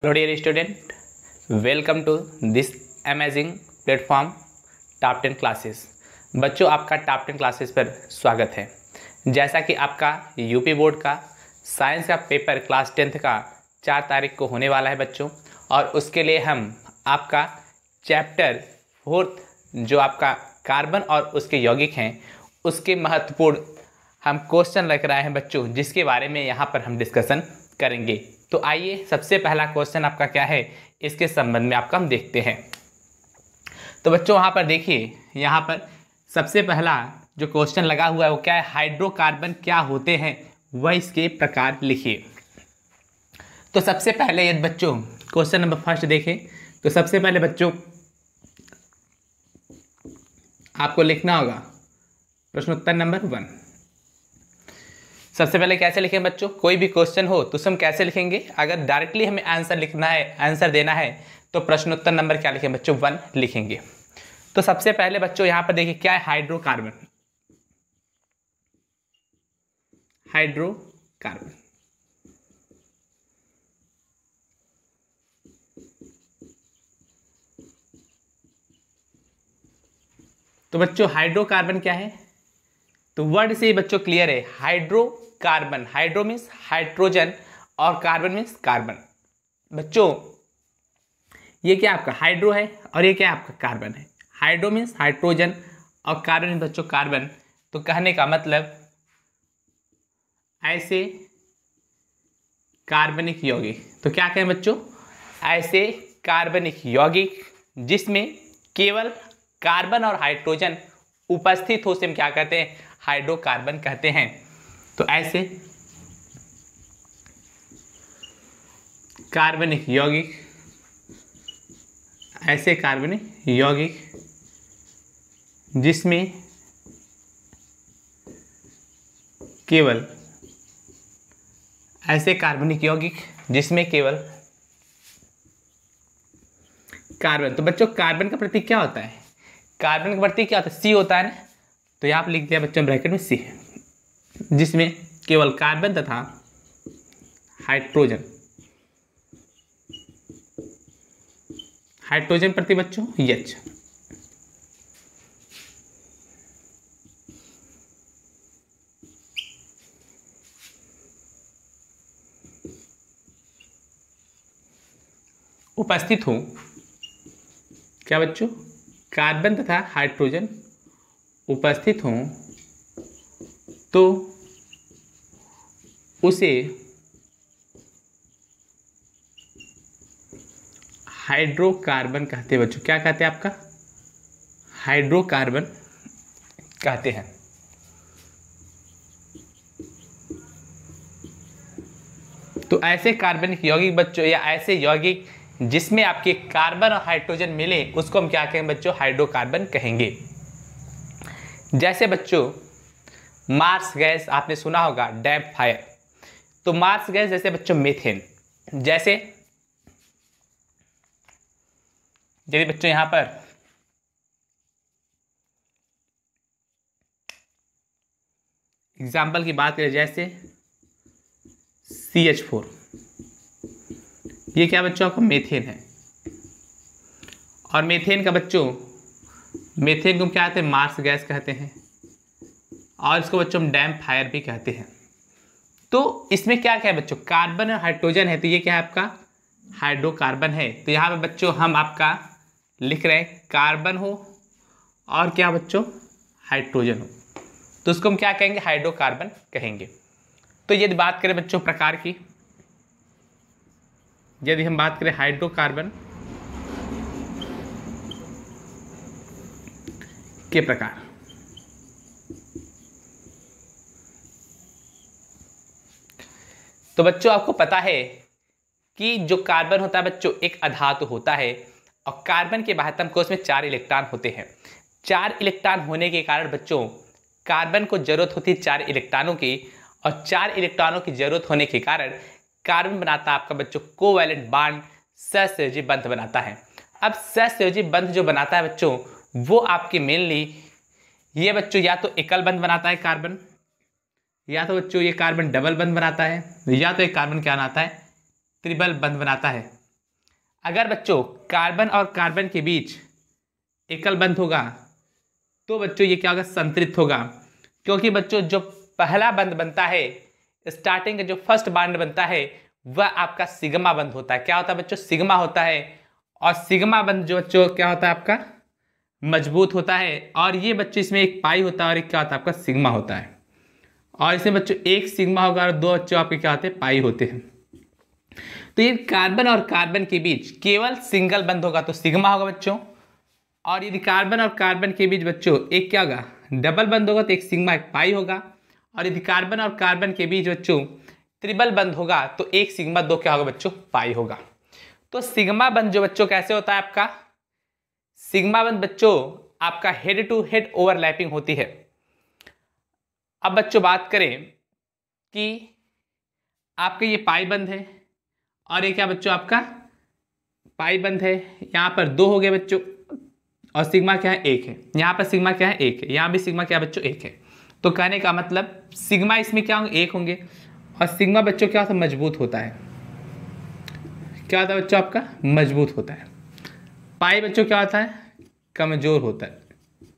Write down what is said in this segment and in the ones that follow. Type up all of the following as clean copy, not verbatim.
Hello dear student, welcome to this amazing platform top 10 classes. बच्चों आपका top 10 classes पर स्वागत है। जैसा कि आपका यूपी बोर्ड का साइंस का पेपर क्लास 10th का 4 तारीख को होने वाला है बच्चों, और उसके लिए हम आपका चैप्टर 4 जो आपका कार्बन और उसके यौगिक हैं उसके महत्वपूर्ण हम क्वेश्चन रख रहे हैं बच्चों, जिसके बारे में यहाँ पर हम डिस्कशन करेंगे। तो आइए सबसे पहला क्वेश्चन आपका क्या है इसके संबंध में आपका हम देखते हैं। तो बच्चों वहाँ पर देखिए, यहाँ पर सबसे पहला जो क्वेश्चन लगा हुआ है वो क्या है, हाइड्रोकार्बन क्या होते हैं वह इसके प्रकार लिखिए। तो सबसे पहले यदि बच्चों क्वेश्चन नंबर फर्स्ट देखें तो सबसे पहले बच्चों आपको लिखना होगा प्रश्नोत्तर नंबर 1। सबसे पहले कैसे लिखें बच्चों, कोई भी क्वेश्चन हो तो हम कैसे लिखेंगे, अगर डायरेक्टली हमें आंसर लिखना है, आंसर देना है तो प्रश्नोत्तर नंबर क्या लिखें बच्चों 1 लिखेंगे। तो सबसे पहले बच्चों यहाँ पर देखिए क्या है, हाइड्रोकार्बन। हाइड्रोकार्बन तो बच्चों हाइड्रोकार्बन क्या है, तो वर्ड से ही बच्चों क्लियर है। हाइड्रोकार्बन, हाइड्रो मीन्स हाइड्रोजन और कार्बन मीन्स कार्बन। बच्चों ये क्या आपका हाइड्रो है और ये क्या आपका कार्बन है। हाइड्रो मीन्स हाइड्रोजन और कार्बन मीन्स बच्चों कार्बन। तो कहने का मतलब ऐसे कार्बनिक यौगिक, तो क्या कहें बच्चों, ऐसे कार्बनिक यौगिक जिसमें केवल कार्बन और हाइड्रोजन उपस्थित हो से हम क्या कहते हैं, हाइड्रोकार्बन कहते हैं। तो ऐसे कार्बनिक यौगिक, ऐसे कार्बनिक यौगिक जिसमें केवल, ऐसे कार्बनिक यौगिक जिसमें केवल कार्बन। तो बच्चों कार्बन का प्रतीक क्या होता है, कार्बन का प्रतीक क्या होता है, सी होता है ना। तो यहाँ पर लिख दिया बच्चों ब्रैकेट में सी, जिसमें केवल कार्बन तथा हाइड्रोजन, हाइड्रोजन प्रति बच्चों H। उपस्थित हो क्या बच्चों, कार्बन तथा हाइड्रोजन उपस्थित हों तो उसे हाइड्रोकार्बन कहते हैं बच्चों। क्या कहते हैं आपका, हाइड्रोकार्बन कहते हैं। तो ऐसे कार्बनिक यौगिक बच्चों, या ऐसे यौगिक जिसमें आपके कार्बन और हाइड्रोजन मिले उसको हम क्या कहेंगे बच्चों, हाइड्रोकार्बन कहेंगे। जैसे बच्चों मार्स गैस आपने सुना होगा, डैम्प फायर। तो मार्स गैस जैसे बच्चों मीथेन, जैसे यदि बच्चों यहां पर एग्जाम्पल की बात करें, जैसे CH4, ये क्या बच्चों आपका मीथेन है। और मीथेन का बच्चों, मीथेन को क्या कहते हैं, मार्स गैस कहते हैं, और इसको बच्चों हम डैम्प फायर भी कहते हैं। तो इसमें क्या क्या है बच्चों, कार्बन और हाइड्रोजन है, तो ये क्या है आपका हाइड्रोकार्बन है। तो यहाँ पे बच्चों हम आपका लिख रहे हैं कार्बन हो और क्या बच्चों हाइड्रोजन हो, तो उसको हम क्या कहेंगे, हाइड्रोकार्बन कहेंगे। तो यदि बात करें बच्चों प्रकार की, यदि हम बात करें हाइड्रोकार्बन के प्रकार, तो बच्चों आपको पता है कि जो कार्बन होता है बच्चों एक अधातु होता है, और कार्बन के महत्तम कोश में 4 इलेक्ट्रॉन होते हैं। 4 इलेक्ट्रॉन होने के कारण बच्चों कार्बन को जरूरत होती है 4 इलेक्ट्रॉनों की, और 4 इलेक्ट्रॉनों की जरूरत होने के कारण कार्बन बनाता है आपका बच्चों कोवैलेंट बॉन्ड, सहसंयोजी बंध बनाता है। अब सहसंयोजी बंध जो बनाता है बच्चों वो आपके मेनली ये बच्चों या तो एकल बंध बनाता है कार्बन, या तो बच्चों ये कार्बन डबल बंध बनाता है, या तो एक कार्बन क्या बनाता है, ट्रिपल बंध बनाता है। अगर बच्चों कार्बन और कार्बन के बीच एकल बंध होगा तो बच्चों ये क्या होगा, संतृप्त होगा। क्योंकि बच्चों जो पहला बंध बनता है, स्टार्टिंग का जो फर्स्ट बॉन्ड बनता है वह आपका सिग्मा बंध होता है। क्या होता है बच्चों, सिग्मा होता है। और सिग्मा बंध जो बच्चों क्या होता है आपका, मजबूत होता है। और ये बच्चों इसमें एक पाई होता है और एक क्या होता है आपका, सिग्मा होता है। और इसमें बच्चों एक सिग्मा होगा और दो बच्चों आपके क्या होते हैं, पाई होते हैं। तो ये कार्बन और कार्बन के बीच केवल सिंगल बंध होगा तो सिग्मा होगा बच्चों। और यदि कार्बन और कार्बन के बीच बच्चों एक क्या होगा, डबल बंध होगा तो एक सिग्मा एक पाई होगा। और यदि कार्बन और कार्बन के बीच बच्चों ट्रिपल बंध होगा तो एक सिग्मा दो क्या होगा बच्चों, पाई होगा। तो सिग्मा बंध जो बच्चों कैसे होता है आपका, सिग्मा बंध बच्चों आपका हेड टू हेड ओवरलैपिंग होती है। अब बच्चों बात करें कि आपके ये पाई बंध है और ये क्या बच्चों आपका पाई बंध है। यहाँ पर दो हो गए बच्चों और सिग्मा क्या है, एक है। यहाँ पर सिग्मा क्या है, एक है। यहाँ भी सिग्मा क्या बच्चों, एक है। तो कहने का मतलब सिग्मा इसमें क्या होंगे, एक होंगे। और सिग्मा बच्चों क्या होता है, मजबूत होता है। क्या होता है बच्चों आपका, मजबूत होता है। पाई बच्चों क्या होता है, कमजोर होता है।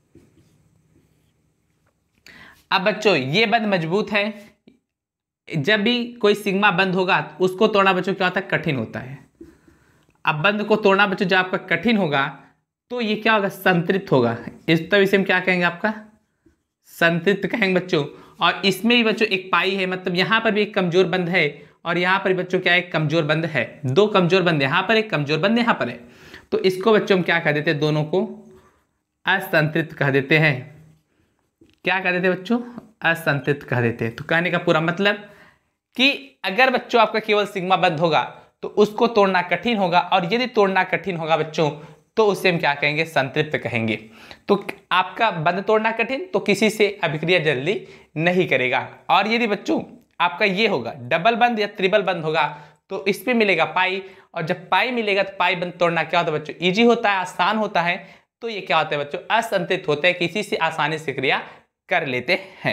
अब बच्चों ये बंध मजबूत है। जब भी कोई सिग्मा बंध होगा तो उसको तोड़ना बच्चों क्या होता है, कठिन होता है। अब बंध को तोड़ना बच्चों जब आपका कठिन होगा तो ये क्या होगा, संतृप्त होगा। इस तरह से हम क्या कहेंगे, आपका संतृप्त कहेंगे बच्चों। और इसमें भी बच्चों एक पाई है, मतलब यहाँ पर भी एक कमजोर बंध है और यहाँ पर बच्चों क्या है, एक कमजोर बंध है। दो कमजोर बंध यहाँ पर, एक कमजोर बंध यहाँ पर है। तो इसको बच्चों हम क्या कह देते हैं, दोनों को असंतृप्त कह देते हैं। क्या कह देते हैं बच्चों, असंतृप्त कह देते हैं। तो कहने का पूरा मतलब कि अगर बच्चों आपका केवल सिग्मा बंध होगा तो उसको तोड़ना कठिन होगा। और यदि तोड़ना कठिन होगा बच्चों तो उसे हम क्या कहेंगे, संतृप्त कहेंगे। तो आपका बंध तोड़ना कठिन तो किसी से अभिक्रिया जल्दी नहीं करेगा। और यदि बच्चों आपका ये होगा डबल बंध या ट्रिपल बंध होगा तो इस पे मिलेगा पाई। और जब पाई मिलेगा तो पाई बंध तोड़ना क्या होता है बच्चों, इजी होता है, आसान होता है। तो ये क्या होता है बच्चों, असंतृप्त होते हैं, किसी से आसानी से क्रिया कर लेते हैं।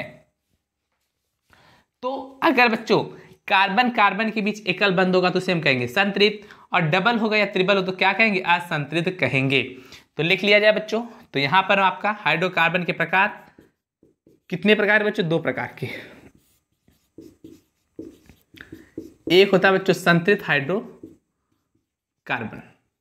तो अगर बच्चों कार्बन कार्बन के बीच एकल बंध होगा तो उसे हम कहेंगे संतृप्त। और डबल होगा या ट्रिपल हो तो क्या कहेंगे, असंतृप्त कहेंगे। तो लिख लिया जाए बच्चों। तो यहां पर आपका हाइड्रोकार्बन के प्रकार कितने प्रकार है बच्चों, दो प्रकार के। एक होता है बच्चों संतृप्त हाइड्रोकार्बन।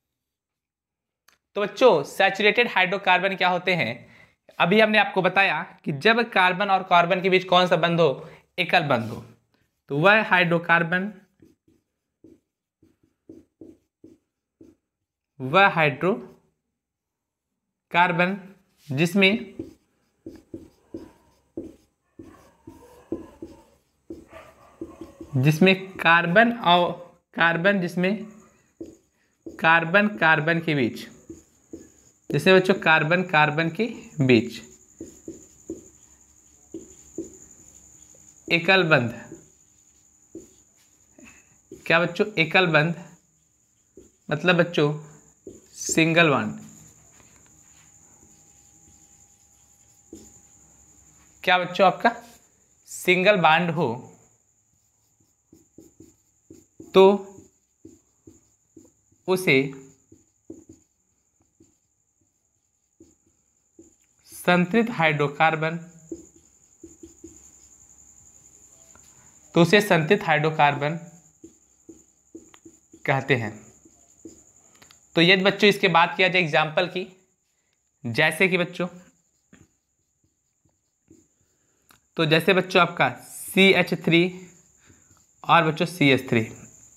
तो बच्चों सैचुरेटेड हाइड्रोकार्बन क्या होते हैं, अभी हमने आपको बताया कि जब कार्बन और कार्बन के बीच कौन सा बंध हो, एकल बंध हो, तो वह हाइड्रोकार्बन, वह हाइड्रोकार्बन जिसमें कार्बन और कार्बन, जिसमें कार्बन कार्बन के बीच, जिसमें बच्चों कार्बन कार्बन के बीच एकल बंध, क्या बच्चों, एकल बंध मतलब बच्चों सिंगल बॉन्ड। क्या बच्चों आपका सिंगल बॉन्ड हो तो उसे संतृप्त हाइड्रोकार्बन, कहते हैं। तो यदि बच्चों इसके बात किया जाए एग्जाम्पल की, जैसे कि बच्चों, तो जैसे बच्चों आपका CH3 और बच्चों CH3।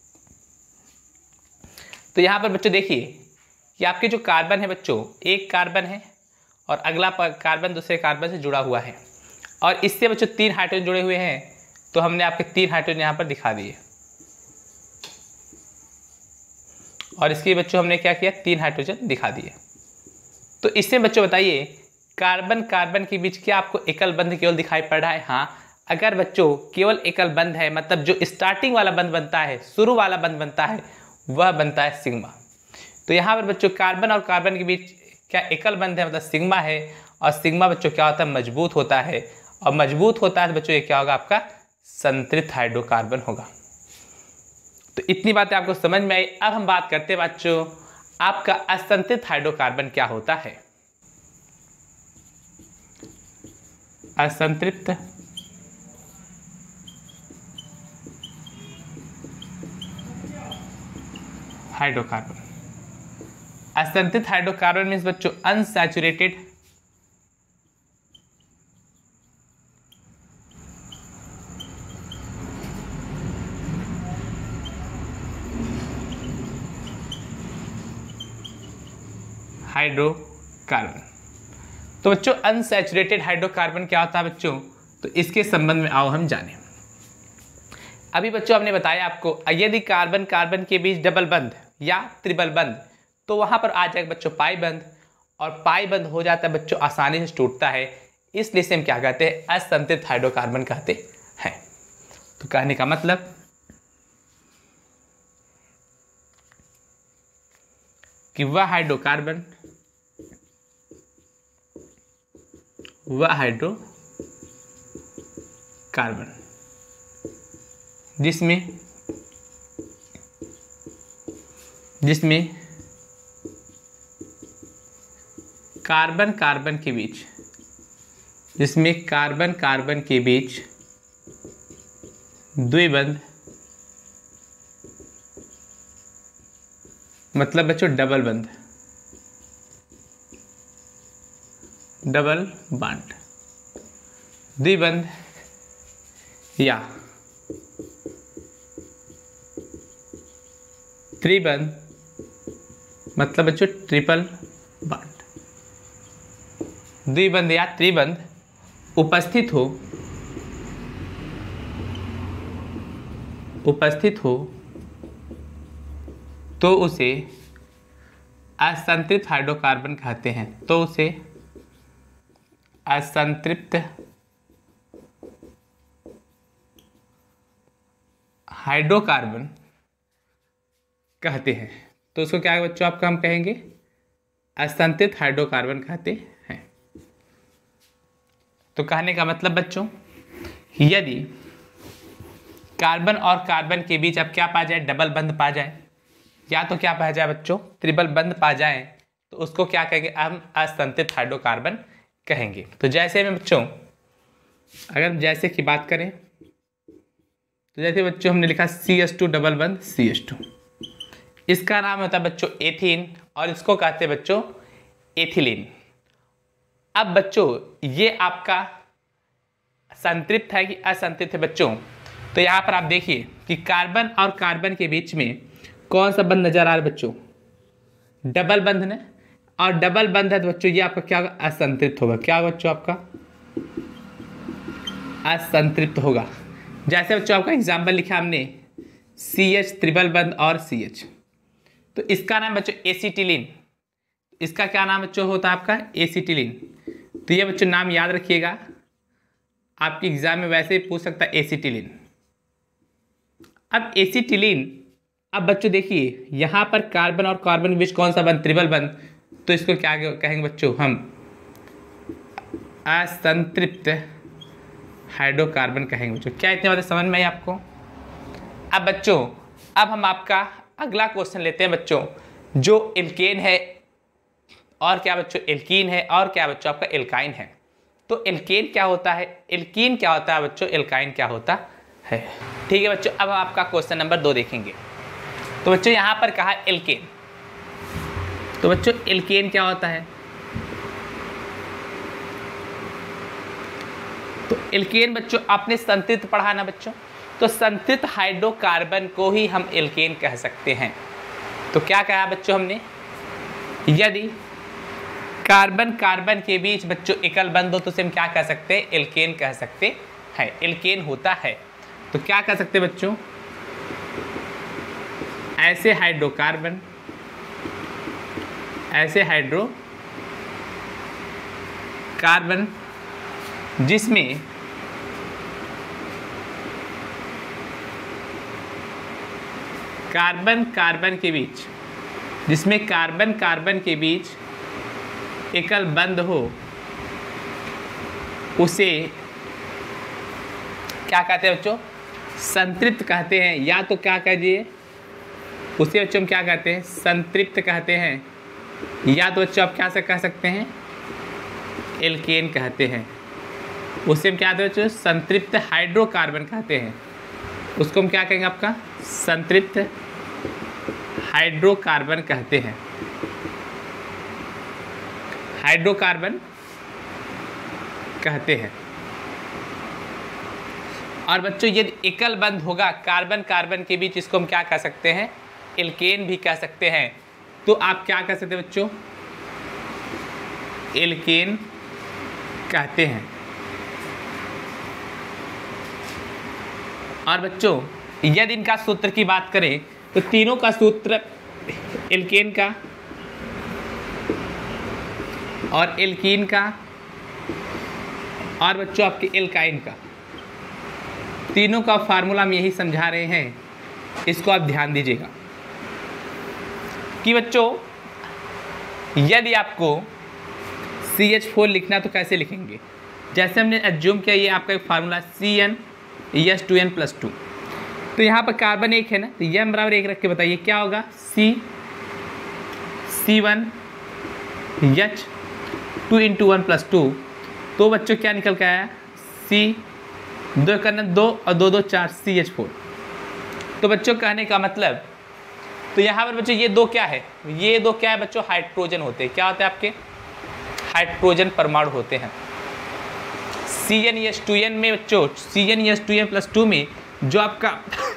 तो यहां पर बच्चों देखिए कि आपके जो कार्बन है बच्चों, एक कार्बन है और अगला कार्बन दूसरे कार्बन से जुड़ा हुआ है। और इससे बच्चों तीन हाइड्रोजन जुड़े हुए हैं। तो हमने आपके तीन हाइड्रोजन यहां पर दिखा दिए। और इसके बच्चों हमने क्या किया, तीन हाइड्रोजन दिखा दिए। तो इससे बच्चों बताइए कार्बन कार्बन के बीच क्या आपको एकल बंध केवल दिखाई पड़ रहा है। हाँ, अगर बच्चों केवल एकल बंध है, मतलब जो स्टार्टिंग वाला बंध बनता है, शुरू वाला बंध बनता है, वह बनता है सिग्मा। तो यहाँ पर बच्चों कार्बन और कार्बन के बीच क्या एकल बंध है, मतलब सिग्मा है। और सिग्मा बच्चों क्या होता है, मजबूत होता है। और मजबूत होता है तो बच्चों ये क्या होगा, आपका संतृप्त हाइड्रोकार्बन होगा। तो इतनी बातें आपको समझ में आई। अब हम बात करते हैं बच्चों, आपका असंतृप्त हाइड्रोकार्बन क्या होता है। असंतृप्त हाइड्रोकार्बन, असंतृप्त हाइड्रोकार्बन मीन्स बच्चों अनसैचुरेटेड हाइड्रोकार्बन। तो बच्चों अनसैचुरेटेड हाइड्रोकार्बन क्या होता है बच्चों, तो इसके संबंध में आओ हम जानें। अभी बच्चों हमने बताया आपको, यदि कार्बन कार्बन के बीच डबल बंध या त्रिबल बंध, तो वहां पर आ जाएगा बच्चों पाई बंध, और पाई बंध हो जाता है बच्चों आसानी से टूटता है, इसलिए से हम क्या कहते हैं, असंतृप्त हाइड्रोकार्बन कहते हैं। तो कहने का मतलब कि वह हाइड्रोकार्बन जिसमें कार्बन कार्बन के बीच द्विबंध, मतलब बच्चों डबल बॉन्ड, द्विबंध या त्रिबंध, मतलब बच्चों ट्रिपल बॉन्ड, द्विबंध या त्रिबंध उपस्थित हो तो उसे असंतृप्त हाइड्रोकार्बन कहते हैं। तो उसे असंतृप्त हाइड्रोकार्बन कहते हैं। तो उसको क्या है बच्चों, आपका हम कहेंगे असंतृप्त हाइड्रोकार्बन कहते हैं। तो कहने का मतलब बच्चों, यदि कार्बन और कार्बन के बीच अब क्या पा जाए, डबल बंध पा जाए, या तो क्या पा जाए बच्चों, त्रिबल बंध पा जाए, तो उसको क्या कहेंगे, हम असंतृप्त हाइड्रोकार्बन कहेंगे। तो जैसे में बच्चों, अगर जैसे की बात करें, तो जैसे बच्चों हमने लिखा CH2 डबल बंध CH2, इसका नाम होता है बच्चों एथीन, और इसको कहते हैं बच्चों एथिलीन। अब बच्चों ये आपका संतृप्त है कि असंतृप्त है बच्चों, तो यहाँ पर आप देखिए कि कार्बन और कार्बन के बीच में कौन सा बंध नजर आ रहा है बच्चों, डबल बंध ने, और डबल बंध है तो बच्चों ये आपका क्या होगा, असंतृप्त होगा। क्या होगा बच्चों, आपका असंतृप्त होगा। जैसे बच्चों आपका एग्जाम्पल लिखा हमने CH त्रिबल बंध और CH, तो इसका नाम बच्चों एसिटिलीन, इसका क्या नाम बच्चों होता है आपका एसिटिलीन। तो ये बच्चों नाम याद रखिएगा, आपके एग्जाम में वैसे ही पूछ सकता है एसिटिलीन। अब एसिटिलीन, अब बच्चों देखिए यहाँ पर कार्बन और कार्बन के बीच कौन सा बंध, त्रिबल बंध, तो इसको क्या कहेंगे बच्चों, हम असंतृप्त हाइड्रोकार्बन कहेंगे बच्चों। क्या इतनी बातें समझ में आई आपको। अब बच्चों, अब हम आपका अगला क्वेश्चन लेते हैं बच्चों, जो एल्केन है और क्या बच्चों एल्कीन है, और क्या बच्चों आपका एल्काइन है। तो एल्केन क्या होता है, एल्कीन क्या होता है बच्चों, एल्काइन क्या होता है। ठीक है बच्चों, अब आपका क्वेश्चन नंबर 2 देखेंगे। तो बच्चों यहाँ पर कहा एल्केन, तो बच्चों एल्केन क्या होता है, तो एल्केन बच्चों आपने संतृप्त पढ़ा ना बच्चों, तो संतृप्त हाइड्रोकार्बन को ही हम एल्केन कह सकते हैं। तो क्या कहा बच्चों हमने, यदि कार्बन कार्बन के बीच बच्चों एकल बंध हो तो उसे हम क्या कह सकते हैं, एल्केन कह सकते हैं, एल्केन होता है। तो क्या कह सकते हैं बच्चों, ऐसे हाइड्रोकार्बन, ऐसे हाइड्रोकार्बन जिसमें कार्बन कार्बन के बीच, जिसमें कार्बन कार्बन के बीच एकल बंध हो, उसे क्या कहते हैं बच्चों, संतृप्त कहते हैं। या तो क्या कहिए, उसे बच्चों हम क्या कहते हैं, संतृप्त कहते हैं, या तो बच्चों आप क्या से कह सकते हैं, एल्केन कहते हैं। उसे हम क्या कहते हैं बच्चों, संतृप्त हाइड्रोकार्बन कहते हैं। उसको हम क्या कहेंगे, आपका संतृप्त हाइड्रोकार्बन कहते हैं, हाइड्रोकार्बन कहते हैं। और बच्चों यदि एकल बंध होगा कार्बन कार्बन के बीच, इसको हम क्या कह सकते हैं, एल्केन भी कह सकते हैं। तो आप क्या कह सकते हैं बच्चों, एल्केन कहते हैं। और बच्चों यदि इनका सूत्र की बात करें तो तीनों का सूत्र, एल्केन का और एल्कीन का और बच्चों आपके एल्काइन का, तीनों का फार्मूला हम यही समझा रहे हैं। इसको आप ध्यान दीजिएगा कि बच्चों यदि आपको CH4 लिखना तो कैसे लिखेंगे, जैसे हमने एज्यूम किया ये आपका एक फार्मूला CnH2n+2। तो यहाँ पर कार्बन एक है ना, तो m बराबर 1 रख के बताइए क्या होगा, C(2) × 1+2। तो बच्चों क्या निकल के आया, C 2 करना 2 और 2 2 4 CH4। तो बच्चों कहने का मतलब, तो यहाँ पर बच्चों ये दो क्या है, ये दो क्या है बच्चों, हाइड्रोजन होते हैं। क्या होते हैं आपके, हाइड्रोजन परमाणु होते हैं। CnH2n में बच्चों, CnH2n+2 में जो आपका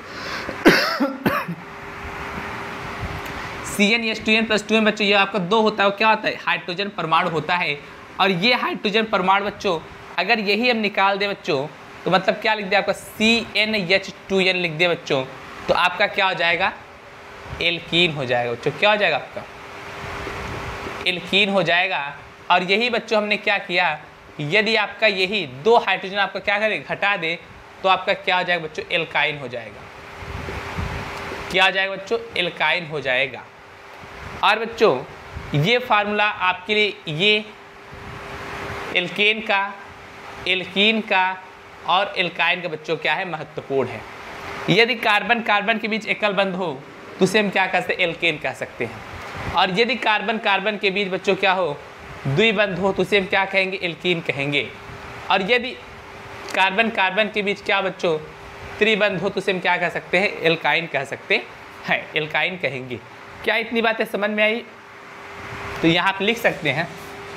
CnH2n+2 में बच्चों ये आपका 2 होता है, वो क्या होता है, हाइड्रोजन परमाणु होता है। और ये हाइड्रोजन परमाणु बच्चों अगर यही हम निकाल दे बच्चों, तो मतलब क्या लिख दे आपका, CnH2n लिख दे बच्चों, तो आपका क्या हो जाएगा, एल्कीन हो जाएगा बच्चों। क्या हो जाएगा आपका, एल्कीन हो जाएगा। और यही बच्चों हमने क्या किया, यदि आपका यही 2 हाइड्रोजन आपका क्या करे, घटा दे, तो आपका क्या हो जाएगा बच्चों, एल्काइन हो जाएगा। क्या हो जाएगा बच्चों, एल्काइन हो जाएगा। और बच्चों ये फार्मूला आपके लिए ये एल्केन का, एल्कीन का और एल्काइन का बच्चों क्या है, महत्वपूर्ण है। यदि कार्बन कार्बन के बीच एकल बंध हो तो उसे हम क्या कह सकते हैं, एल्केन कह सकते हैं। और यदि कार्बन कार्बन के बीच बच्चों क्या हो, द्विबंध हो, तो उसे हम क्या कहेंगे, एल्कीन कहेंगे। और यदि कार्बन कार्बन के बीच क्या बच्चों, त्रिबंध हो, तो उसे हम क्या कह सकते हैं, एल्काइन कह सकते हैं, एल्काइन कहेंगे। क्या इतनी बातें समझ में आई? तो यहाँ आप लिख सकते हैं,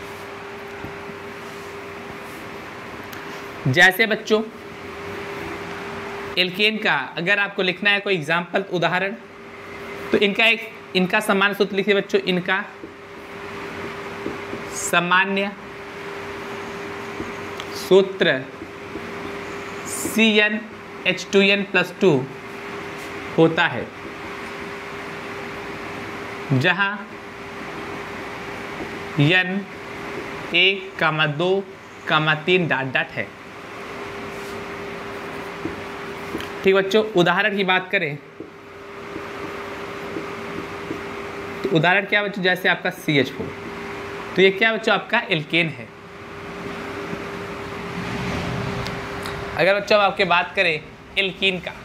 जैसे बच्चों एल्केन का अगर आपको लिखना है कोई एग्जाम्पल उदाहरण, तो इनका सामान्य सूत्र लिखिए बच्चों, इनका सामान्य सूत्र CnH2n+2 होता है, जहां n 1, 2, 3 डॉट है। ठीक बच्चों, उदाहरण की बात करें तो उदाहरण क्या बच्चों, जैसे आपका CH4, तो ये क्या बच्चों आपका एल्केन है। अगर बच्चों हम आपके बात करें एल्कीन का,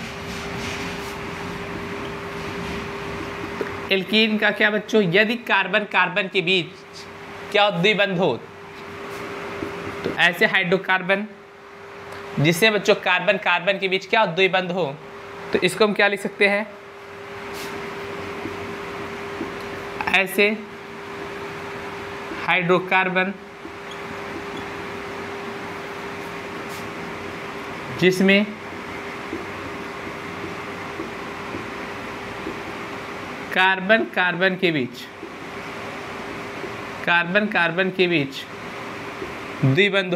एल्कीन का क्या बच्चों, यदि कार्बन कार्बन के बीच क्या द्विबंध हो, तो ऐसे हाइड्रोकार्बन जिससे बच्चों कार्बन कार्बन के बीच क्या द्विबंध हो, तो इसको हम क्या लिख सकते हैं, ऐसे हाइड्रोकार्बन जिसमें कार्बन कार्बन के बीच द्विबंध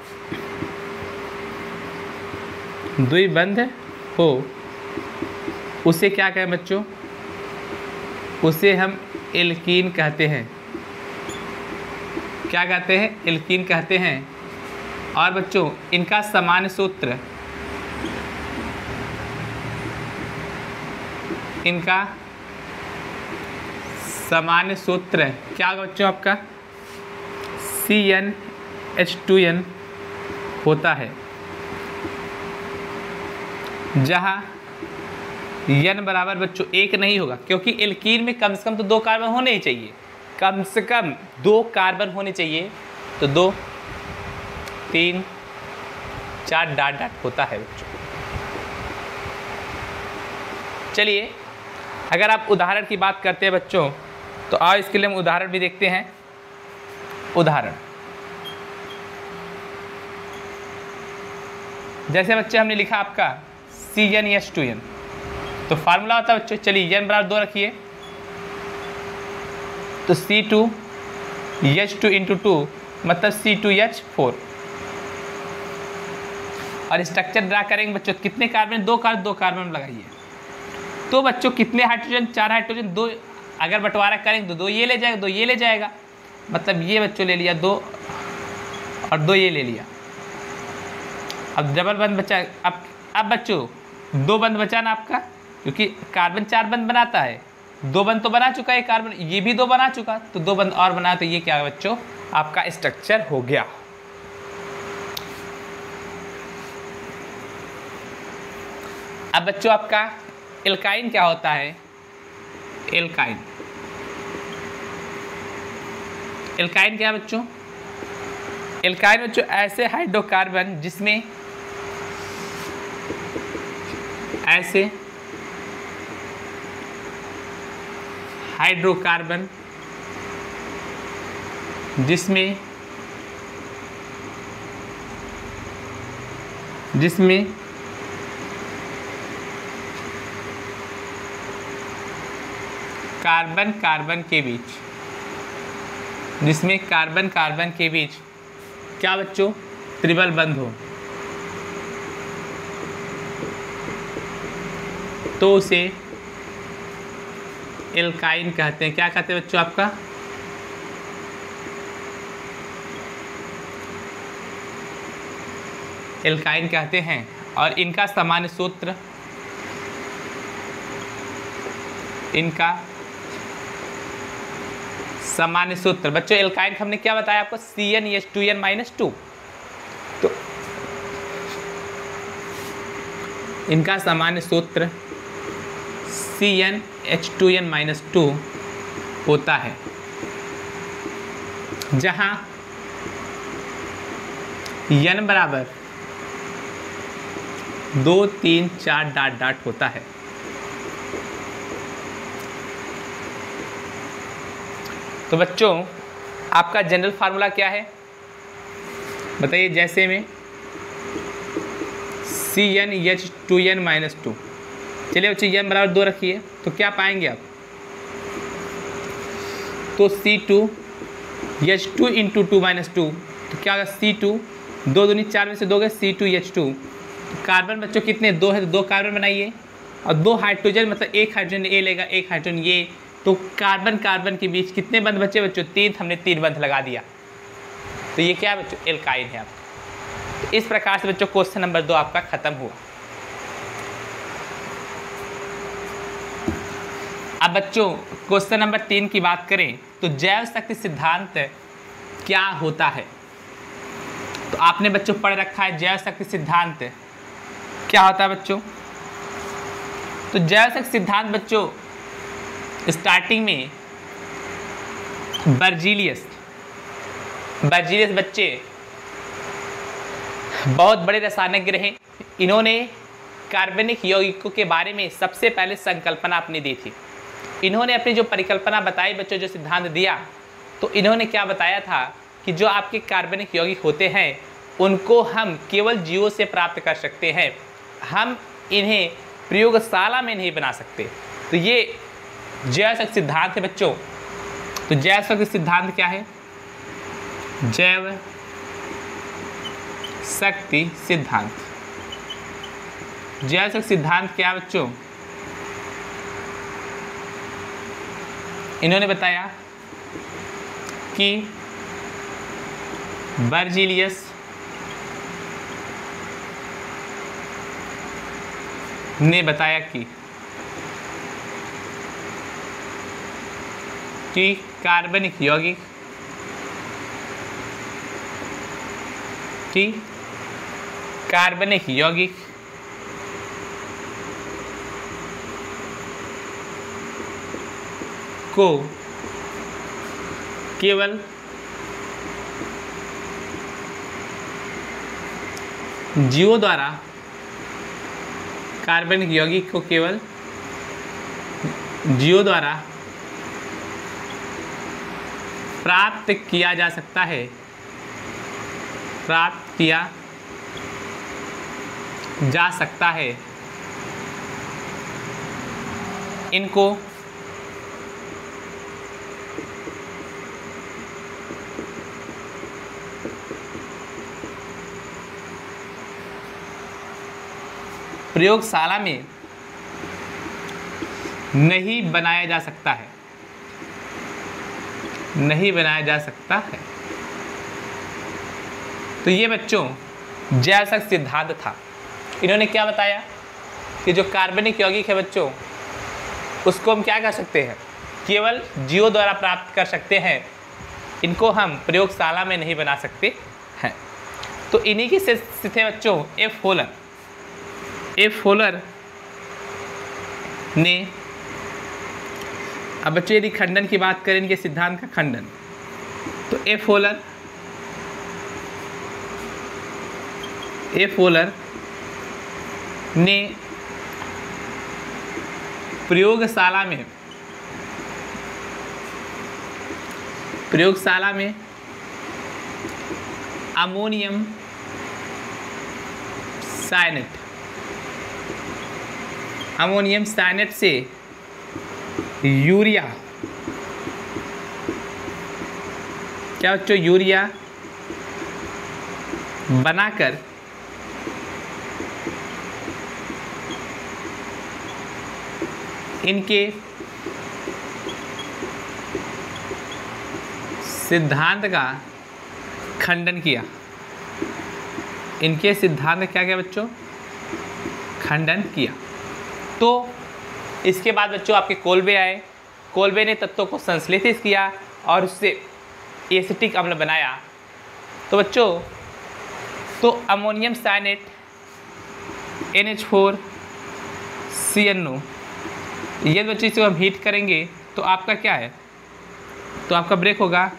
हो, उसे क्या कहें बच्चों, उसे हम एल्कीन कहते हैं। क्या कहते हैं, एल्कीन कहते हैं। और बच्चों इनका सामान्य सूत्र, इनका सामान्य सूत्र क्या होगा बच्चों आपका, CnH2n होता है, जहाँ n बराबर बच्चों 1 नहीं होगा, क्योंकि एल्कीन में कम से कम तो 2 कार्बन होने ही चाहिए, कम से कम 2 कार्बन होने चाहिए। तो 2 3 4 डॉट डॉट होता है बच्चों। चलिए अगर आप उदाहरण की बात करते हैं बच्चों, तो आओ इसके लिए हम उदाहरण भी देखते हैं। उदाहरण जैसे बच्चे हमने लिखा आपका CnH2n, तो फार्मूला होता है बच्चों, चलिए n बराबर 2 रखिए, तो C2H2 × 2 मतलब C2H4। और स्ट्रक्चर ड्रा करेंगे बच्चों, कितने कार्बन, 2 कार्बन लगाइए। तो बच्चों कितने हाइड्रोजन, 4 हाइड्रोजन, 2 अगर बंटवारा करेंगे तो 2 ये ले जाएगा, 2 ये ले जाएगा, मतलब ये बच्चों ले लिया 2 और 2 ये ले लिया। अब डबल बंद बचा। अब बच्चों 2 बंद बचा ना आपका, क्योंकि कार्बन 4 बंद बनाता है, 2 बंद तो बना चुका है कार्बन, ये भी 2 बना चुका, तो 2 बंद और बना, तो ये क्या है बच्चों, आपका स्ट्रक्चर हो गया। अब बच्चों आपका एल्काइन क्या होता है। एल्काइन क्या है बच्चों, एल्काइन बच्चों ऐसे हाइड्रोकार्बन जिसमें ऐसे हाइड्रोकार्बन जिसमें कार्बन कार्बन के बीच, जिसमें कार्बन कार्बन के बीच क्या बच्चों, त्रिबल बंध हो, तो उसे एल्काइन कहते हैं। क्या कहते हैं बच्चों आपका, एल्काइन कहते हैं। और इनका सामान्य सूत्र, बच्चों एल्काइन हमने क्या बताया आपको, CnH2n-2। तो इनका सामान्य सूत्र CnH2n-2 होता है, जहां n बराबर 2 3 4 डॉट डॉट होता है। तो बच्चों आपका जनरल फार्मूला क्या है बताइए। जैसे में CnH2n-2, चलिए बच्चों n बराबर 2 रखिए, तो क्या पाएंगे आप, तो C2H2 × 2 तो क्या होगा, C2 2 दूनी 4 में से 2 गए, C2H2। कार्बन बच्चों कितने, 2 है, तो 2 कार्बन बनाइए, और 2 हाइड्रोजन मतलब 1 हाइड्रोजन ए लेगा, 1 हाइड्रोजन ये, तो कार्बन कार्बन के बीच कितने बंध बचे बच्चों, 3, हमने 3 बंध लगा दिया। तो ये क्या है बच्चों, एल्काइन है आपका। तो इस प्रकार से बच्चों क्वेश्चन नंबर 2 आपका खत्म हुआ। अब बच्चों क्वेश्चन नंबर 3 की बात करें, तो जैव शक्ति सिद्धांत क्या होता है। तो आपने बच्चों पढ़ रखा है जैव शक्ति सिद्धांत क्या होता है बच्चों। तो जैव शक्ति सिद्धांत बच्चों स्टार्टिंग में बर्जीलियस बच्चे बहुत बड़े रसायनज्ञ रहे। इन्होंने कार्बनिक यौगिकों के बारे में सबसे पहले संकल्पना अपनी दी थी। इन्होंने अपनी जो परिकल्पना बताई बच्चों, जो सिद्धांत दिया, तो इन्होंने क्या बताया था कि जो आपके कार्बनिक यौगिक होते हैं उनको हम केवल जीवों से प्राप्त कर सकते हैं, हम इन्हें प्रयोगशाला में नहीं बना सकते। तो ये जैव शक्ति सिद्धांत है बच्चों। तो जैव शक्ति सिद्धांत क्या है, जैव शक्ति सिद्धांत, जैव शक्ति सिद्धांत क्या है बच्चों, इन्होंने बताया कि बर्जीलियस ने बताया कि कार्बनिक यौगिक को केवल जीवों द्वारा, कार्बनिक यौगिक को केवल जीवों द्वारा प्राप्त किया जा सकता है, प्राप्त किया जा सकता है। इनको प्रयोगशाला में नहीं बनाया जा सकता है, नहीं बनाया जा सकता है। तो ये बच्चों जैविक सिद्धांत था। इन्होंने क्या बताया कि जो कार्बनिक यौगिक है बच्चों, उसको हम क्या कर सकते हैं, केवल जीवों द्वारा प्राप्त कर सकते हैं, इनको हम प्रयोगशाला में नहीं बना सकते हैं। तो इन्हीं के से थे बच्चों एफ होलर। एफ होलर ने, अब बच्चों यदि खंडन की बात करें, इनके सिद्धांत का खंडन, तो एफ होलर ने प्रयोगशाला में अमोनियम साइनेट से यूरिया, क्या बच्चों, यूरिया बनाकर इनके सिद्धांत का खंडन किया। इनके सिद्धांत क्या क्या बच्चों, खंडन किया। तो इसके बाद बच्चों आपके कोल्बे आए। कोल्बे ने तत्वों को संश्लेषित किया और उससे एसिटिक अम्ल बनाया। तो बच्चों, तो अमोनियम साइनेट NH4CnO, ये बच्चों इसको हम हीट करेंगे तो आपका क्या है, तो आपका ब्रेक होगा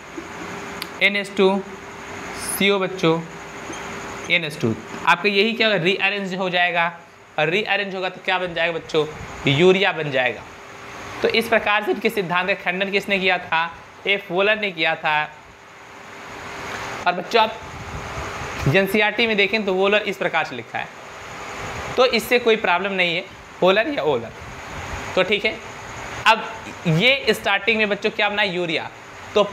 NH2CO बच्चों, NH2। आपका यही क्या होगा, रीअरेंज हो जाएगा, और रीअरेंज होगा तो क्या बन जाएगा बच्चों, यूरिया बन जाएगा। तो इस प्रकार से इनके सिद्धांत का खंडन किसने किया था, एफ होलर ने किया था। और बच्चों आप एनसीईआरटी में देखें तो होलर इस प्रकार से लिखा है, तो इससे कोई प्रॉब्लम नहीं है, होलर या ओलर, तो ठीक है। अब ये स्टार्टिंग में बच्चों क्या बना, यूरिया। तो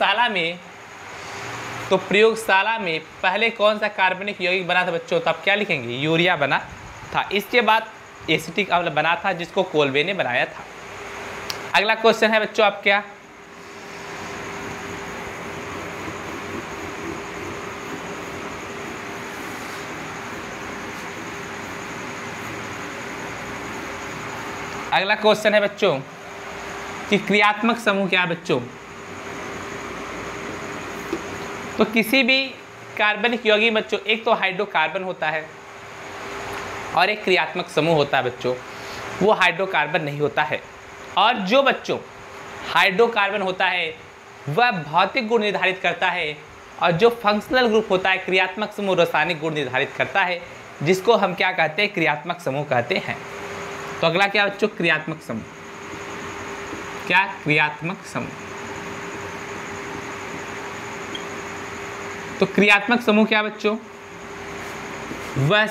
प्रयोगशाला में पहले कौन सा कार्बनिक यौगिक बना था बच्चों, तो आप क्या लिखेंगे, यूरिया बना था। इसके बाद एसिटिक अम्ल बना था, जिसको कोल्बे ने बनाया था। अगला क्वेश्चन है बच्चों आप क्या, अगला क्वेश्चन है बच्चों कि क्रियात्मक समूह क्या है बच्चों। तो किसी भी कार्बनिक यौगिक बच्चों, एक तो हाइड्रोकार्बन होता है और एक क्रियात्मक समूह होता है बच्चों, वो हाइड्रोकार्बन नहीं होता है। और जो बच्चों हाइड्रोकार्बन होता है वह भौतिक गुण निर्धारित करता है, और जो फंक्शनल ग्रुप होता है क्रियात्मक समूह रासायनिक गुण निर्धारित करता है, जिसको हम क्या कहते हैं, क्रियात्मक समूह कहते हैं। तो अगला क्या बच्चों, क्रियात्मक समूह। क्या, क्रियात्मक समूह। तो क्रियात्मक समूह क्या बच्चों, वह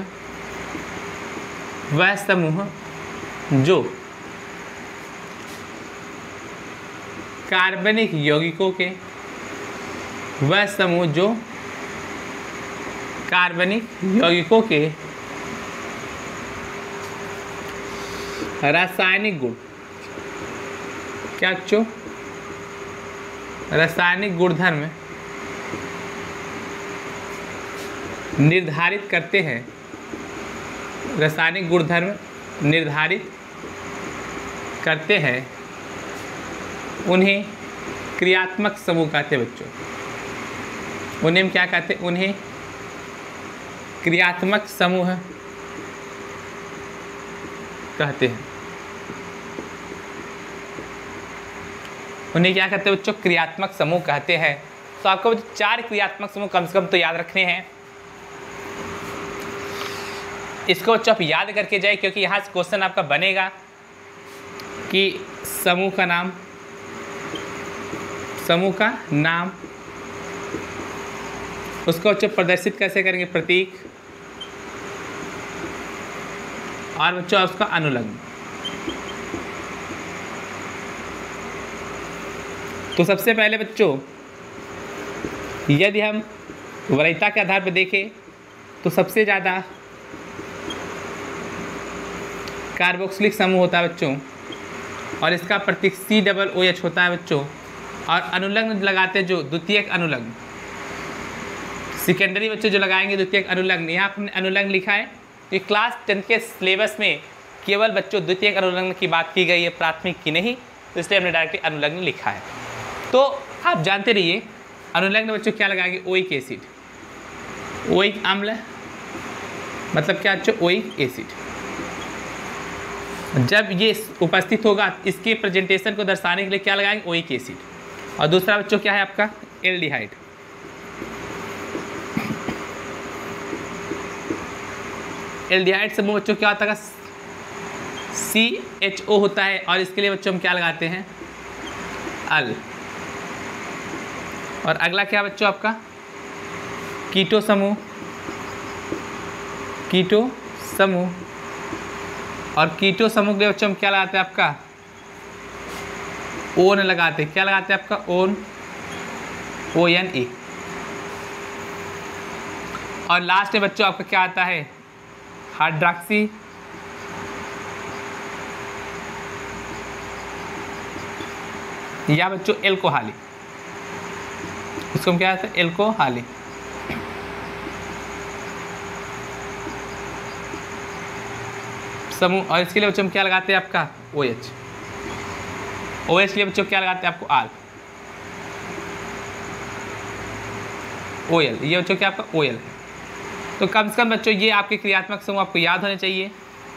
समूह जो कार्बनिक यौगिकों के, वह समूह जो कार्बनिक यौगिकों के रासायनिक गुण, क्या बच्चों, रासायनिक गुणधर्म निर्धारित करते हैं, रासायनिक गुणधर्म निर्धारित करते हैं, उन्हें क्रियात्मक समूह कहते हैं बच्चों। उन्हें हम क्या कहते हैं, उन्हें क्रियात्मक समूह कहते हैं। उन्हें क्या कहते हैं बच्चों? क्रियात्मक समूह कहते हैं। तो आपको 4 क्रियात्मक समूह कम से कम तो याद रखने हैं। इसको बच्चों आप याद करके जाए, क्योंकि यहाँ से क्वेश्चन आपका बनेगा कि समूह का नाम, समूह का नाम, उसको बच्चों प्रदर्शित कैसे करेंगे? प्रतीक, और बच्चों उसका अनुलग्न। तो सबसे पहले बच्चों यदि हम वरीयता के आधार पर देखें तो सबसे ज़्यादा कार्बोक्सिलिक समूह होता है बच्चों, और इसका प्रतीक COOH होता है बच्चों। और अनुलग्न लगाते हैं जो द्वितीयक अनुलग्न, सेकेंडरी बच्चों जो लगाएंगे द्वितीयक अनुलग्न। यहाँ हमने अनुलग्न लिखा है, तो क्लास 10 के सिलेबस में केवल बच्चों द्वितीयक अनुलग्न की बात की गई है, प्राथमिक की नहीं, तो इसलिए हमने डायरेक्टली अनुलग्न लिखा है। तो आप जानते रहिए अनुलग्न बच्चों क्या लगाएंगे? ओइक एसिड, ओइक अम्ल, मतलब क्या बच्चों? Oic acid. जब ये उपस्थित होगा इसके प्रेजेंटेशन को दर्शाने के लिए क्या लगाएंगे? Oic acid. और दूसरा बच्चों क्या है आपका? एल्डिहाइड। एल्डिहाइड समूह बच्चों क्या होता है? CHO होता है, और इसके लिए बच्चों हम क्या लगाते हैं? अल। और अगला क्या बच्चों आपका? कीटो समूह, कीटो समूह। और कीटो समूह के बच्चों हम क्या लगाते हैं आपका? ओन लगाते हैं। क्या लगाते हैं आपका? Own, ONE। और लास्ट में बच्चों आपका क्या आता है? हाइड्रॉक्सी, या बच्चों एल्कोहली। इसको हम क्या कहते हैं? एल्कोहली। समूह। और इसके लिए बच्चों हम क्या लगाते हैं आपका? OH। OH के लिए बच्चों क्या लगाते हैं आपको? आल, OL। ये बच्चों क्या आपका? OL है। तो कम से कम बच्चों ये आपके क्रियात्मक समूह आपको याद होने चाहिए।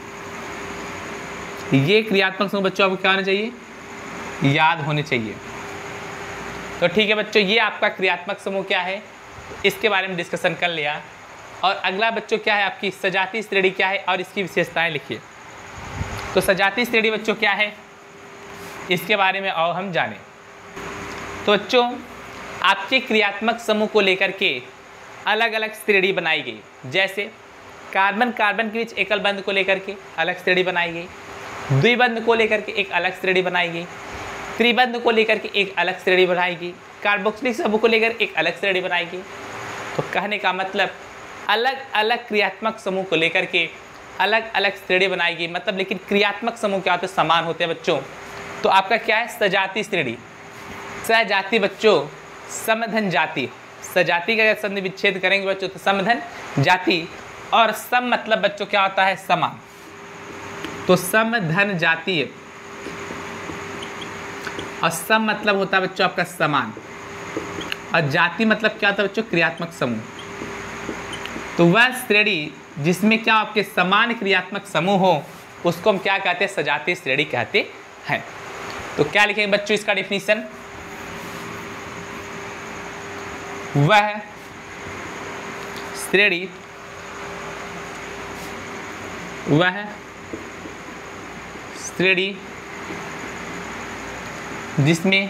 ये क्रियात्मक समूह बच्चों आपको क्या होने चाहिए? याद होने चाहिए। तो ठीक है बच्चों, ये आपका क्रियात्मक समूह क्या है इसके बारे में डिस्कशन कर लिया। और अगला बच्चों क्या है आपकी? सजातीय श्रेणी क्या है और इसकी विशेषताएं लिखिए। तो सजातीय श्रेणी बच्चों क्या है इसके बारे में आओ हम जानें। तो बच्चों आपके क्रियात्मक समूह को लेकर के अलग अलग श्रेणी बनाई गई। जैसे कार्बन कार्बन के बीच एकल बंध को लेकर के अलग श्रेणी बनाई गई, द्विबंध को लेकर के एक अलग श्रेणी बनाई गई, त्रिबंध को लेकर के एक अलग श्रेणी बनाई गई, कार्बोक्सिलिक समूह को लेकर एक अलग श्रेणी बनाई गई। तो कहने का मतलब अलग अलग क्रियात्मक समूह को लेकर के अलग अलग श्रेणी बनाई गई। मतलब लेकिन क्रियात्मक समूह क्या होते हैं? समान होते हैं बच्चों। तो आपका क्या है? सजातीय श्रेणी। सजाति बच्चों समधन जाति, सजाति का अगर संधि विच्छेद करेंगे बच्चों तो समधन जाति। और सम मतलब बच्चों क्या होता है? समान। तो समधन जातीय, और सम मतलब होता है बच्चों आपका समान, और जाति मतलब क्या होता है बच्चों? क्रियात्मक समूह। तो वह श्रेणी जिसमें क्या आपके समान क्रियात्मक समूह हो उसको हम क्या कहते हैं? सजातीय श्रेणी कहते हैं। तो क्या लिखेंगे बच्चों इसका डिफिनीशन? वह श्रेणी, वह श्रेणी जिसमें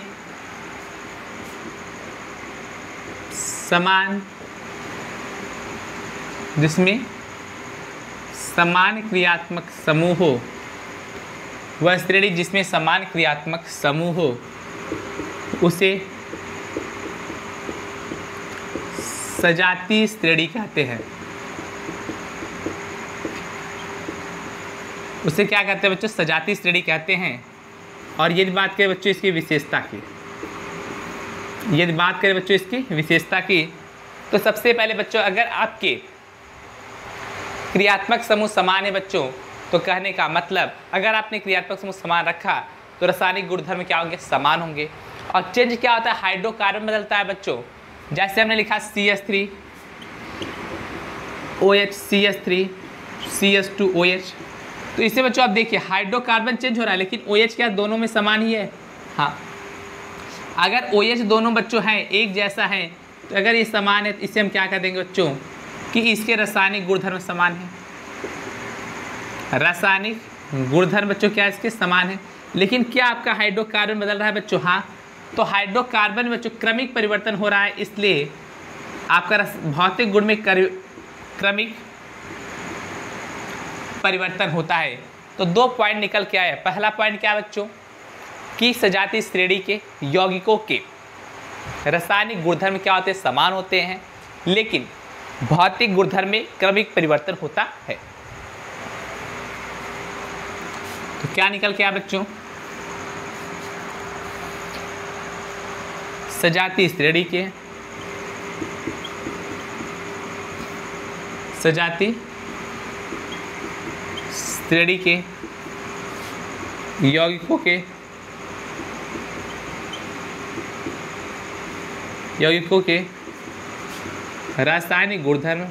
समान क्रियात्मक समूह हो, वह श्रेणी जिसमें समान क्रियात्मक समूह हो उसे सजातीय श्रेणी कहते हैं। उसे क्या कहते हैं बच्चों? सजातीय श्रेणी कहते हैं। और यदि बात करें बच्चों इसकी विशेषता की, यदि बात करें बच्चों इसकी विशेषता की, तो सबसे पहले बच्चों अगर आपके क्रियात्मक समूह समान है बच्चों, तो कहने का मतलब अगर आपने क्रियात्मक समूह समान रखा तो रासायनिक गुणधर्म क्या होंगे? समान होंगे। और चेंज क्या होता है? हाइड्रोकार्बन बदलता है बच्चों। जैसे हमने लिखा CH3 OH, CH3 CH2 OH। तो इससे बच्चों आप देखिए हाइड्रोकार्बन चेंज हो रहा है लेकिन OH क्या दोनों में समान ही है? हाँ। अगर OH दोनों बच्चों हैं एक जैसा है, तो अगर ये समान है तो इसे हम क्या कर देंगे बच्चों कि इसके रासायनिक गुणधर्म समान है। रासायनिक गुणधर्म बच्चों क्या इसके समान है। लेकिन क्या आपका हाइड्रोकार्बन बदल रहा है बच्चों? हाँ, तो हाइड्रोकार्बन में बच्चों क्रमिक परिवर्तन हो रहा है, इसलिए आपका भौतिक गुण में क्रमिक परिवर्तन होता है। तो 2 पॉइंट निकल के आए। पहला पॉइंट क्या है बच्चों कि सजातीय श्रेणी के यौगिकों के रासायनिक गुणधर्म क्या होते हैं? समान होते हैं, लेकिन भौतिक गुणधर्म में क्रमिक परिवर्तन होता है। तो क्या निकल के आया बच्चों? सजातीय श्रेणी के यौगिकों के रासायनिक गुणधर्म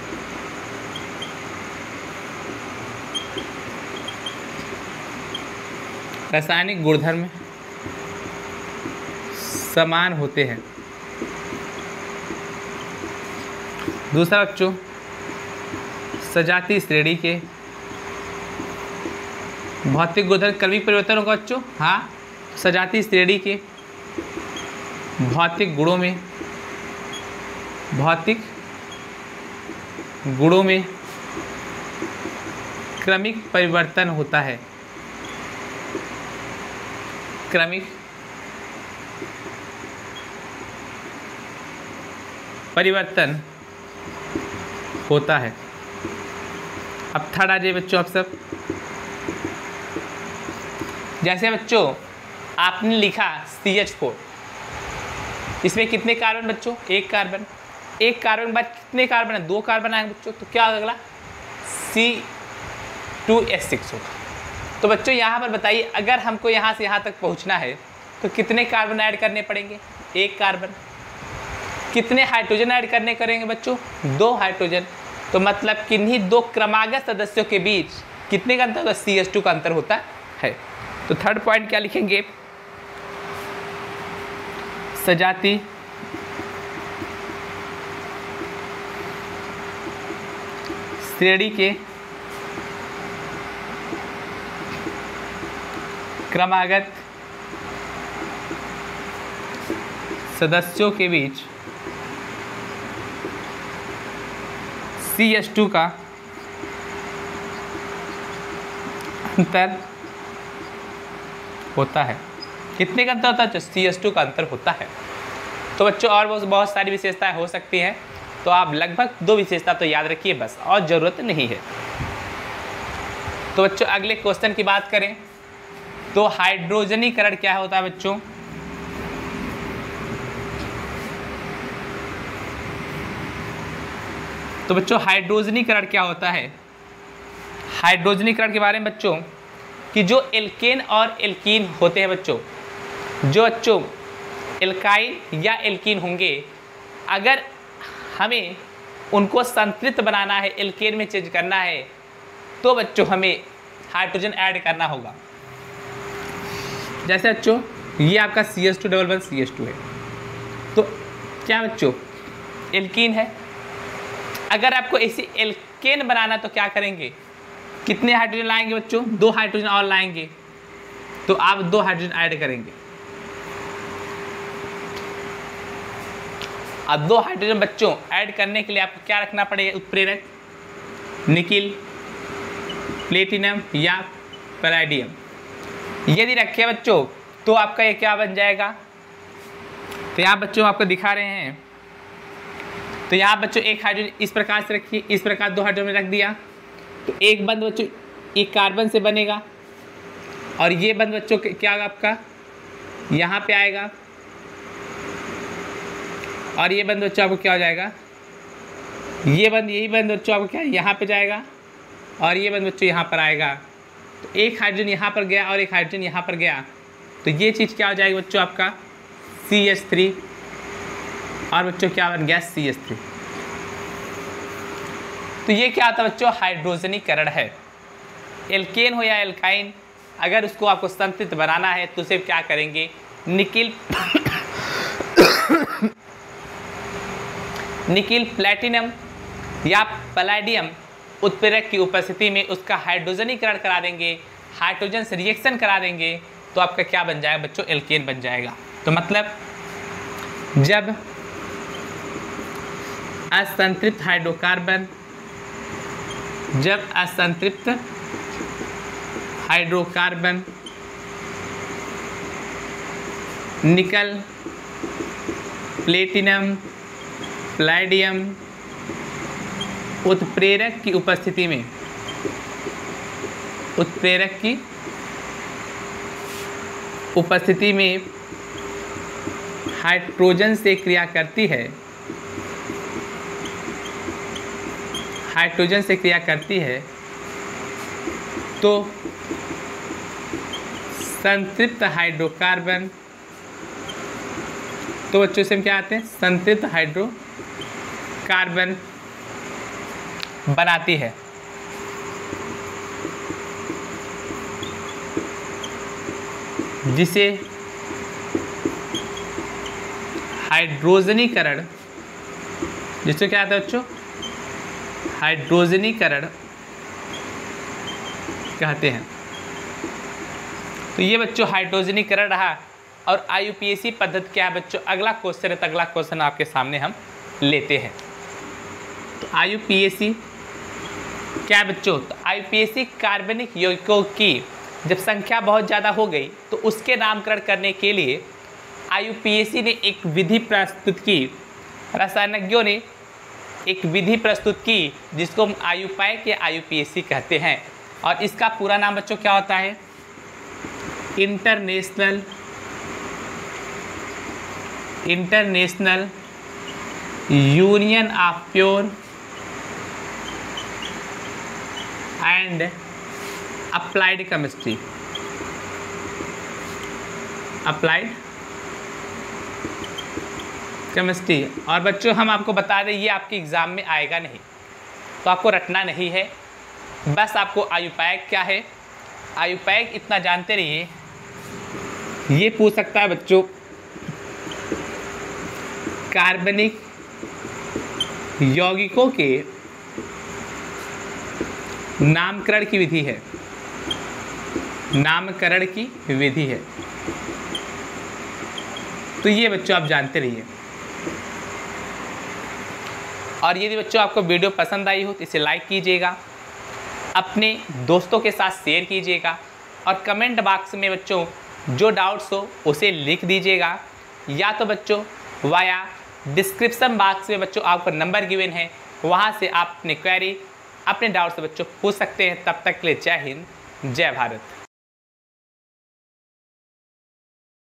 समान होते हैं। दूसरा बच्चों, सजातीय श्रेणी के भौतिक गुणधर्म क्रमिक परिवर्तन होगा बच्चों। हाँ, सजातीय श्रेणी के भौतिक गुणों में क्रमिक परिवर्तन होता है। क्रमिक परिवर्तन होता है। अब थर्ड आ जाइए बच्चों आप सब। जैसे बच्चों आपने लिखा CH4, इसमें कितने कार्बन बच्चों? एक कार्बन। एक कार्बन बाद कितने कार्बन है? 2 कार्बन आएंगे बच्चों। तो क्या होगा अगला? C2H6 होगा। तो बच्चों यहाँ पर बताइए, अगर हमको यहाँ से यहाँ तक पहुँचना है तो कितने कार्बन ऐड करने पड़ेंगे? 1 कार्बन। कितने हाइड्रोजन ऐड करने करेंगे बच्चों? 2 हाइड्रोजन। तो मतलब किन्हीं 2 क्रमागत सदस्यों के बीच कितने का अंतर होता है? CH2 का अंतर होता है। तो थर्ड पॉइंट क्या लिखेंगे? सजातीय श्रेणी के क्रमागत सदस्यों के बीच CH2 का अंतर होता है। कितने का अंतर होता है? CH2 का अंतर होता है। तो बच्चों और बहुत सारी विशेषताएं हो सकती हैं, तो आप लगभग 2 विशेषता तो याद रखिए बस, और ज़रूरत नहीं है। तो बच्चों अगले क्वेश्चन की बात करें तो हाइड्रोजनीकरण क्या होता है बच्चों? तो बच्चों हाइड्रोजनीकरण क्या होता है? हाइड्रोजनीकरण के बारे में बच्चों कि जो एल्केन और एल्कीन होते हैं बच्चों, जो बच्चों एल्काइल या एल्कीन होंगे, अगर हमें उनको संतृप्त बनाना है, एल्केन में चेंज करना है, तो बच्चों हमें हाइड्रोजन ऐड करना होगा। जैसे बच्चों ये आपका CH2 है, तो क्या बच्चों एल्कीन है। अगर आपको ऐसी एल्केन बनाना तो क्या करेंगे? कितने हाइड्रोजन लाएंगे बच्चों? 2 हाइड्रोजन और लाएंगे, तो आप 2 हाइड्रोजन ऐड करेंगे। अब 2 हाइड्रोजन बच्चों ऐड करने के लिए आपको क्या रखना पड़ेगा? उत्प्रेरक, निकिल, प्लेटिनम या पैलेडियम। यदि रखे बच्चों तो आपका ये क्या बन जाएगा? तो यहाँ बच्चों आपको दिखा रहे हैं। तो यहाँ बच्चों एक हाइड्रोजन इस प्रकार से रखिए, इस प्रकार 2 हाइड्रोजन रख दिया, तो एक बंद बच्चों एक कार्बन से बनेगा, और ये बंद बच्चों क्या होगा आपका? यहाँ पे आएगा, और ये बंद बच्चों आपको क्या हो जाएगा? यही बंद बच्चों आपको क्या यहाँ पे जाएगा, और ये बंद बच्चों यहाँ पर आएगा। तो एक हाइड्रोजन यहाँ पर गया और एक हाइड्रोजन यहाँ पर गया, तो ये चीज़ क्या हो जाएगी बच्चों? आपका CH3, और बच्चों क्या बन गया? CH3। तो ये क्या होता है बच्चों? हाइड्रोजनीकरण है। एल्केन हो या एल्काइन, अगर उसको आपको संतृप्त बनाना है तो उसे क्या करेंगे? निकिल प्लैटिनम या पैलेडियम उत्प्रेरक की उपस्थिति में उसका हाइड्रोजनीकरण करा देंगे, हाइड्रोजन से रिएक्शन करा देंगे, तो आपका क्या बन जाएगा बच्चों, एल्केन बन जाएगा। तो मतलब जब असंतृप्त हाइड्रोकार्बन निकल, प्लेटिनम, पैलेडियम उत्प्रेरक की उपस्थिति में हाइड्रोजन से क्रिया करती है, तो संतृप्त हाइड्रोकार्बन, तो बच्चों से हम क्या आते हैं, संतृप्त हाइड्रोकार्बन बनाती है। जिसे हाइड्रोजनीकरण, जिसको क्या आता है बच्चों, हाइड्रोजनीकरण कहते हैं। तो ये बच्चों हाइड्रोजनीकरण रहा। और IUPAC पद्धति क्या है बच्चों, अगला क्वेश्चन है, तो अगला क्वेश्चन आपके सामने हम लेते हैं। तो IUPAC क्या है बच्चों, तो IUPAC कार्बनिक यौगिकों की जब संख्या बहुत ज़्यादा हो गई तो उसके नामकरण करने के लिए IUPAC ने एक विधि प्रस्तुत की, रसायनज्ञों ने एक विधि प्रस्तुत की जिसको हम IUPAC या IUPAC कहते हैं। और इसका पूरा नाम बच्चों क्या होता है, International Union of Pure and Applied Chemistry. और बच्चों हम आपको बता दें ये आपके एग्ज़ाम में आएगा नहीं, तो आपको रटना नहीं है, बस आपको IUPAC क्या है, IUPAC इतना जानते रहिए। ये पूछ सकता है बच्चों, कार्बनिक यौगिकों के नामकरण की विधि है, तो ये बच्चों आप जानते रहिए। और यदि बच्चों आपको वीडियो पसंद आई हो तो इसे लाइक कीजिएगा, अपने दोस्तों के साथ शेयर कीजिएगा, और कमेंट बॉक्स में बच्चों जो डाउट्स हो उसे लिख दीजिएगा, या तो बच्चों वाया डिस्क्रिप्शन बॉक्स में बच्चों आपको नंबर गिवन है, वहाँ से आप अपनी क्वेरी, अपने डाउट्स बच्चों पूछ सकते हैं। तब तक के लिए जय हिंद, जय भारत।